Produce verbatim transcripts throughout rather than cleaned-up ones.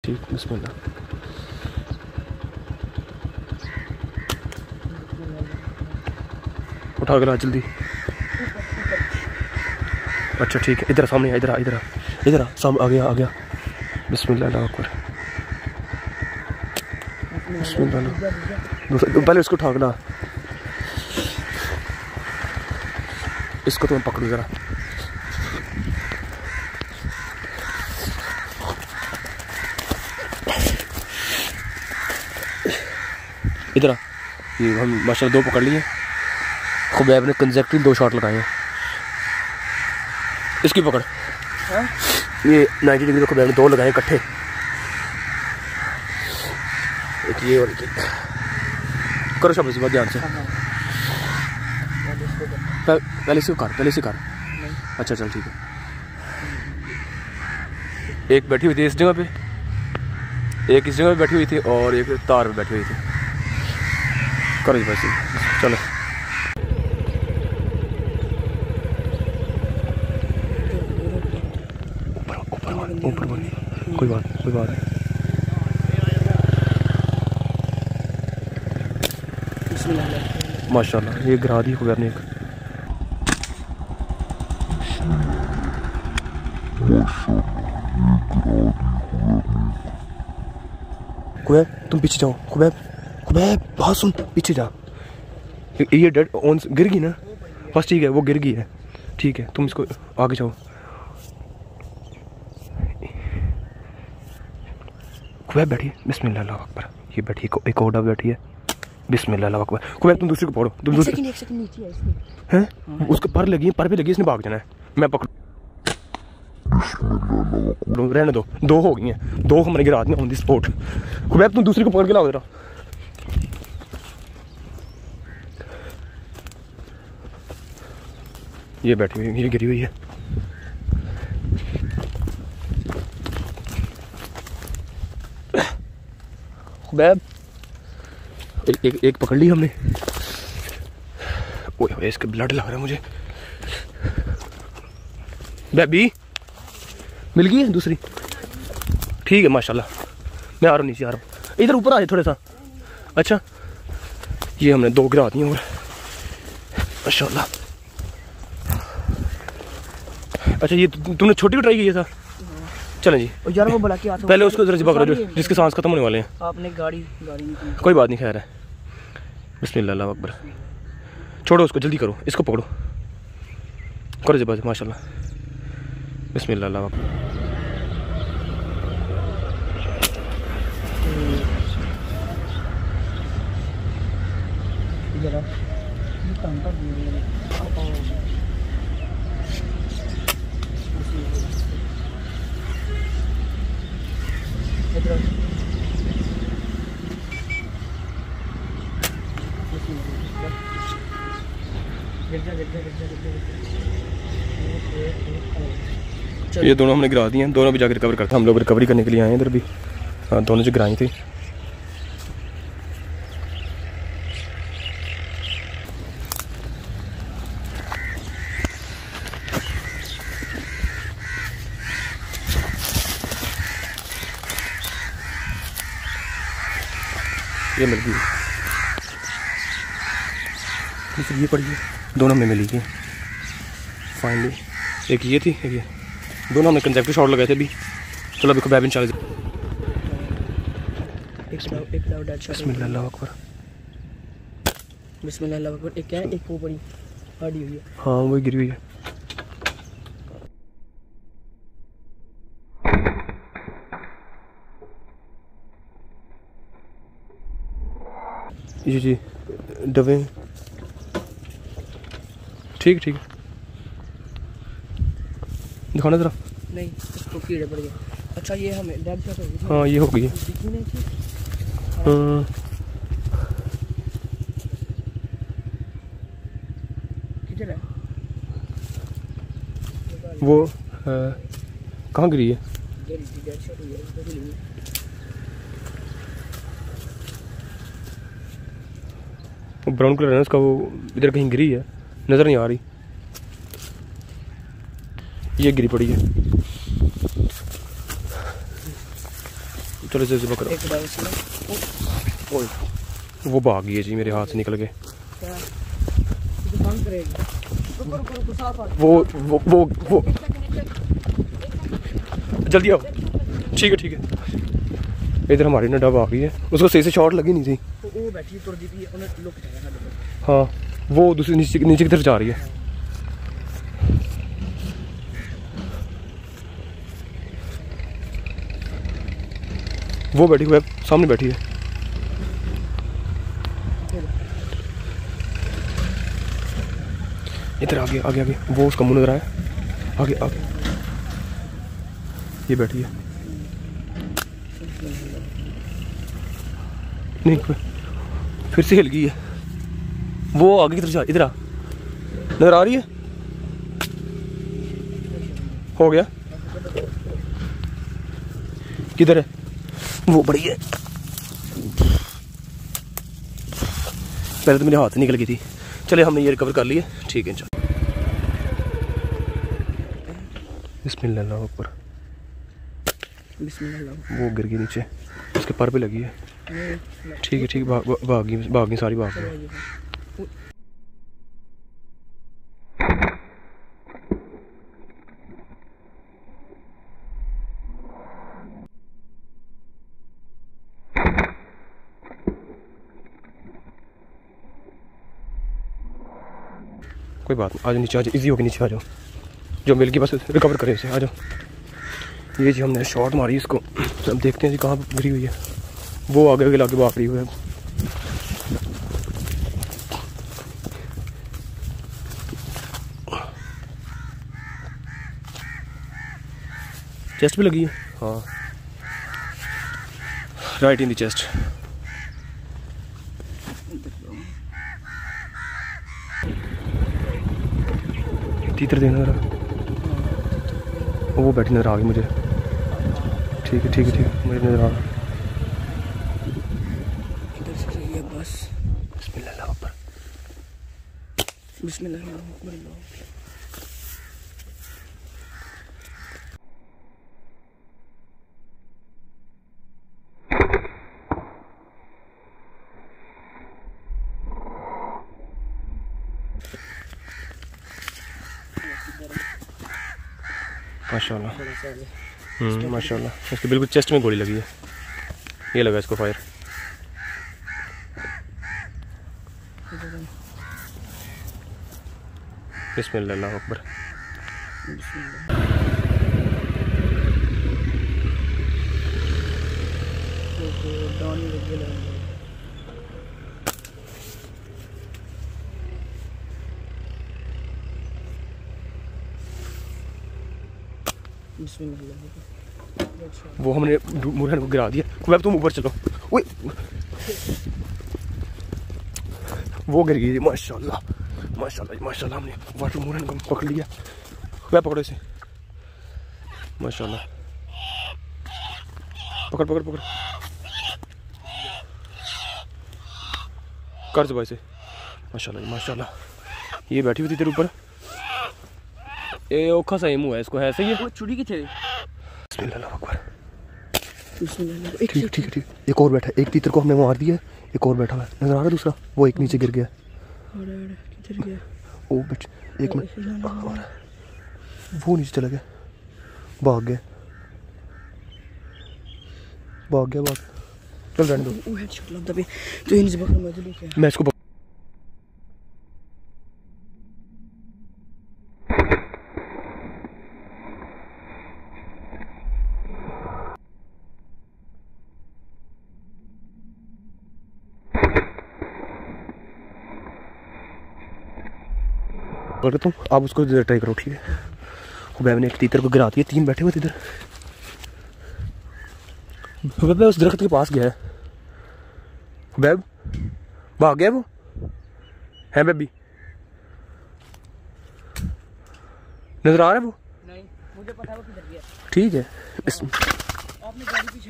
ठीक, बिस्मिल्लाह। उठा गला जल्दी। अच्छा ठीक है, इधर सामने इधर आ इधर आ इधर आ सामने आ गया आ गया। बिस्मिल्लाह अल्लाहु अकबर। बिस्मिल्लाह। दूसरा पहले उसको उठा गला, इसको तुम पकड़ो जरा। इधर आ। ये हम माशाल्लाह दो पकड़ लिए। खुबैब ने कंसेक्टिव दो शॉट लगाए हैं। इसकी पकड़ हा? ये नाइन्टी डिग्री को खुबैब ने दो लगाए इकट्ठे। एक ये और एक करो शाबाश बहुत ध्यान से। पहले से कर पहले से कर। अच्छा चल ठीक है। एक बैठी हुई थी इस जगह पे, एक इस जगह पे बैठी हुई थी और एक तार पे बैठी हुई थी। करो बस चलो। ऊपर ऊपर ऊपर कोई बात कोई बात नहीं। माशाल्लाह ये गिरा दी खुबैब ने एक। खुबैब तुम पीछे जाओ। खुबैब खुबैब बात सुन, पीछे जा। ये डेड ऑन गिर गई ना बस ठीक है, वो गिर गई है ठीक है। तुम इसको आगे जाओ। खुबैब बैठी है। बिस्मिल्लाह अल्लाहु अकबर। ये बैठी एक और बैठी है। बिस्मिल्लाह अल्लाहु अकबर। खुबैब तुम दूसरी को पकड़ो। तुम दूसरी एक सेकंड नीचे है इसमें हैं, उसके पर लगी पर पे लगी, इसने भाग जाना है। मैं पकड़ रहने दो, दो हो गई हैं, दो हमारे गिरा में ऑन दी स्पॉट। खुबैब तुम दूसरी को पकड़ के लाओ जरा। ये बैठी हुई, ये गिरी हुई है। खुबैब एक, एक, एक पकड़ ली हमने। ओए इसके ब्लड लग रहा है मुझे। बेबी मिल गई है दूसरी ठीक है माशाल्लाह। मैं आ रहा हूँ नीचे आ रहा हूँ। इधर ऊपर आ जाए थोड़ा सा। अच्छा ये हमने दो गिरा दी और माशाल्लाह। अच्छा ये तुमने छोटी को ट्राई की था। चलें जी यार वो बुला के आता पहले उसको जरा पकड़ो जिसके सांस खत्म होने वाले हैं। आपने गाड़ी गाड़ी कोई बात नहीं खैर है। बिस्मिल्लाह अल्लाहु अकबर। छोड़ो उसको जल्दी करो, इसको पकड़ो करो जब माशाल्लाह। बिस्मिल्लाह अल्लाहु अकबर। ये दोनों हमने गिरा दिए हैं, दोनों भी जाकर रिकवर करते हैं। हम लोग रिकवरी करने के लिए आए हैं इधर भी। हाँ दोनों जो गिराई थी। ये मिल गई, ये पड़ी है, दोनों में मिली थी फाइनली। एक ये थी एक ये, दोनों हमने कंसेप्टिव शॉट लगाए थे अभी। चलो अभी खुबैब इंशाल्लाह। बिस्मिल्लाह अल्लाहु अकबर। बिस्मिल्लाह अल्लाहु अकबर। एक क्या है, एक वो बड़ी हार्डी हुई है। हाँ वही गिरी हुई है। जी जी दबे ठीक ठीक है। दिखाना जरा। नहीं इसको कीड़े पड़ गए। अच्छा ये हमें डेड शॉट हो गई। हाँ ये हो गई है। हाँ किधर है वो? कहाँ गिरी है? ब्राउन कलर है उसका, वो इधर कहीं गिरी है, नज़र नहीं आ रही। ये गिरी पड़ी है। चलो इसे ज़िबा करो। वो भाग गई है जी, मेरे हाथ से निकल गए। वो वो वो वो जल्दी आओ। ठीक है ठीक है। इधर हमारी ना डब आ गई है, उसको सही से शॉट लगी नहीं थी। हाँ वो दूसरी नीचे नीचे की तरफ जा रही है। वो बैठी हुई है सामने बैठी है। इधर आगे आगे आगे वो उसका मुंह नजर आया। आगे आगे ये बैठी है। नहीं फिर से हिल गई है। वो आगे की तरफ जा। इधर आ, नजर आ रही है। हो गया। किधर है वो? बड़ी है। पहले तो मेरे हाथ से निकल गई थी। चले हमने ये रिकवर कर लिया। ठीक है चलो। बिस्मिल्लाह ऊपर। वो गिर गई नीचे, उसके पर पे लगी है। ठीक है ठीक है। भाग भागी भागी सारी भाग गई। कोई बात नहीं, आ जाओ नीचे आ जाओ। इजी होकर नीचे आ जाओ। जो मिल गई बस रिकवर करें इसे। आ जाओ। ये जी हमने शॉट मारी इसको। अब देखते हैं जी कहाँ गिरी हुई है। वो आगे आगे लाके भाग रही हुई है। चेस्ट पे लगी है। हाँ राइट इन द चेस्ट। तीतर देना जरा। वो बैठी नजर आ गई मुझे। ठीक है ठीक है ठीक है। मुझे नजर आ गई। बस बिस्मिल्लाह अकबर। बिस्मिल्लाह अकबर। माशाल्लाह। हम्म माशाल्लाह। इसके बिल्कुल चेस्ट में गोली लगी है। ये लगा इसको फायर। बिस्मिल्लाह अकबर। वो हमने मुरहन को गिरा दिया। अब तुम ऊपर चलो। ओए वो गिर गई। माशाल्लाह माशाल्लाह माशाल्लाह। हमने वाटर मुरहन को पकड़ लिया। वह पकड़ो इसे। माशाल्लाह। पकड़ पकड़ पकड़ कर दो इसे। माशाल्लाह माशाल्लाह। ये बैठी हुई थी तेरे ऊपर। ये औखा सा मुँह है इसको। है सही है। वो छुरी की थे। बिस्मिल्लाह अकबर। ठीक ठीक ठीक ठीक। एक और बैठा। एक तीतर को हमने मार दिया। एक और बैठा हुआ है। नजर आ रहा है दूसरा। वो एक नीचे गिर गया। ओ बच एक मिनट। वो नीचे चला गया। भाग गया भाग गया भाग। चल रहने दो। मैं इसको कर तुम। आप उसको इधर ट्राई करो। ठीक है। हुबैब ने एक तीतर को गिरा दिया। तीन बैठे हुए इधर। हुबैब उस दरख्त के पास गया है। हुबैब भाग गया वो है। बेबी नजर आ रहा है वो? नहीं मुझे पता है वो किधर गया। ठीक है। आपने गाड़ी पीछे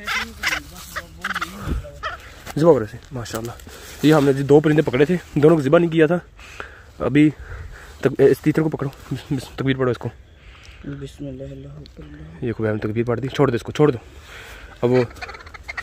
ज़िबा करो से। माशाल्लाह। ये हमने जी दो परिंदे पकड़े थे। दोनों को ज़िबा नहीं किया था अभी तक। इस तीतर को पकड़ो। तकबीर पढ़ो इसको। बिस्मिल्लाह। ये हुबैब ने तकबीर पढ़ दी। छोड़ दो इसको छोड़ दो। अब वो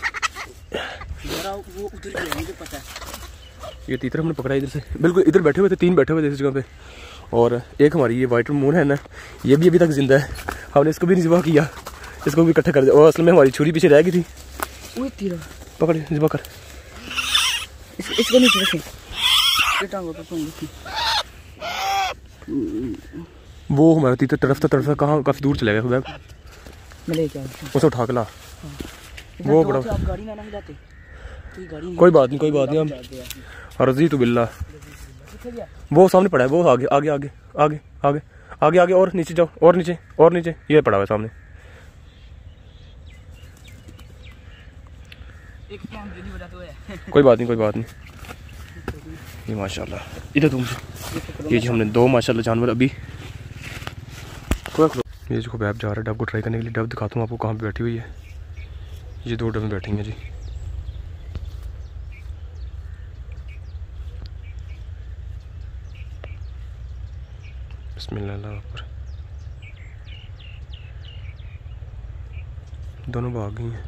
वो उधर गया, मुझे पता है। ये तीतर हमने पकड़ा इधर से, बिल्कुल इधर बैठे हुए थे, तीन बैठे हुए थे इस जगह पे। और एक हमारी ये वाइट मून है ना, ये भी अभी तक जिंदा है। हमने इसको भी नहीं ज़िबा किया, इसको भी इकट्ठा कर दिया। और असल में हमारी छुरी पीछे रह गई थी। वो तीर पकड़ ज़िबा कर, इस, इसको नीचे रखें, ये टांगों पे पंग रखी। वो हमारा तीतर तरफ था तरफ था कहाँ, काफ़ी दूर चला गया खुदा। मैं लेके आया उसे उठा के ला। वो बड़ा आप गाड़ी में ना हिलाते, कोई गाड़ी नहीं। कोई बात नहीं, कोई बात नहीं। हम रज़ी तो बिल्ला, वो सामने पड़ा है, वो आगे आगे आगे आगे आगे आगे आगे और नीचे जाओ, और नीचे और नीचे, ये पड़ा हुआ है सामने। कोई बात नहीं, कोई बात नहीं। ये माशाल्लाह इधर तुमसे, ये जी हमने दो माशाल्लाह जानवर अभी। ये जो बैब जा रहा है डब को ट्राई करने के लिए। डब दिखाता हूँ आपको कहाँ पे बैठी हुई है। ये दो डबें बैठी हैं जी। बिस्मिल्लाह अकबर, दोनों भाग गई हैं।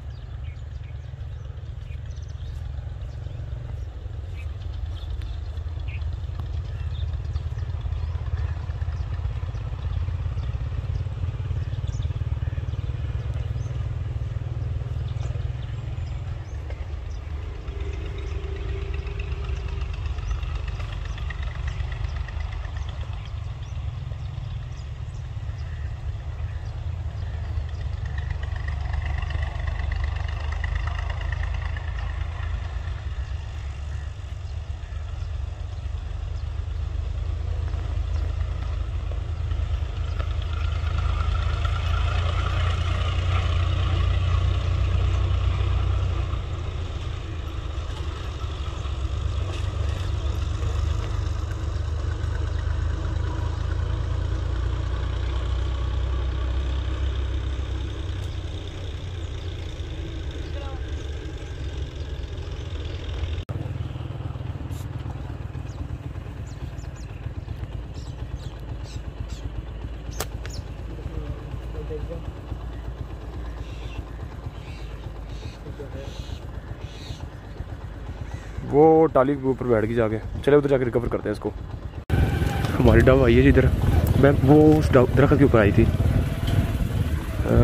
वो टाली के ऊपर बैठ गई जाके। चले उधर जाके रिकवर करते हैं इसको। हमारी डव आई है जी इधर। मैं वो उस दरख्त के ऊपर आई थी, आ,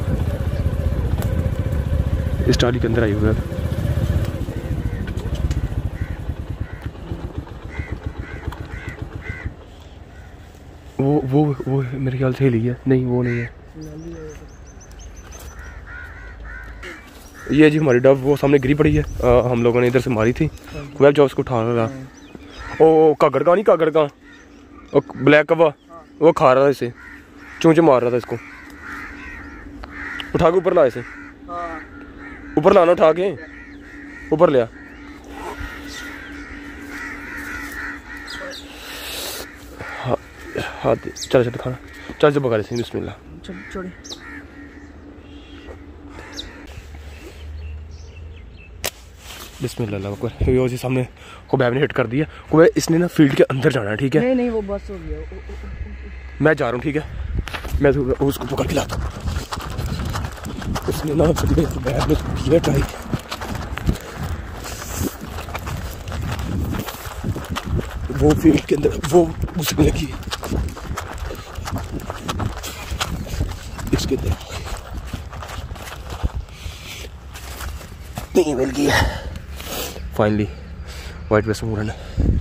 इस टाली के अंदर आई हुई है। वो वो वो मेरे ख्याल से हिली है। नहीं वो नहीं है, ये जी हमारी डव वो सामने गिरी पड़ी है। आ, हम लोगों ने इधर से मारी थी। वेब जॉब उसको उठा रहा। ओ कागड़ का नहीं, कागड़ का ओ ब्लैक कवा, वो खा रहा था इसे, चूंचे मार रहा था इसको। उठा के ऊपर ला इसे, ऊपर लाना, उठा के ऊपर लिया। हाँ हाँ चल चल खाना, चल से पका इसे। बिस्मिल्लाह। छोड़े बिस्मिल्लाह अकबर। ये सामने कुबैब ने हिट कर दिया। कुबैब इसने ना फील्ड के अंदर जाना है, ठीक है? नहीं नहीं वो बस हो गया। मैं जा रहा हूँ, ठीक है? मैं तो उसको पकड़ के लाता हूँ। उसने ना कुबैब ने किया ट्राई, वो फील्ड के अंदर वो घुसने लगी इसके अंदर, नहीं मिल गया। फाइनली वाइट वेस्ट मूरन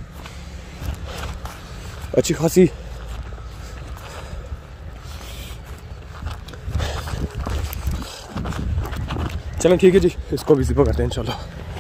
अच्छी खासी। चलें ठीक है जी, इसको भी ज़िबा करते हैं इंशाल्लाह।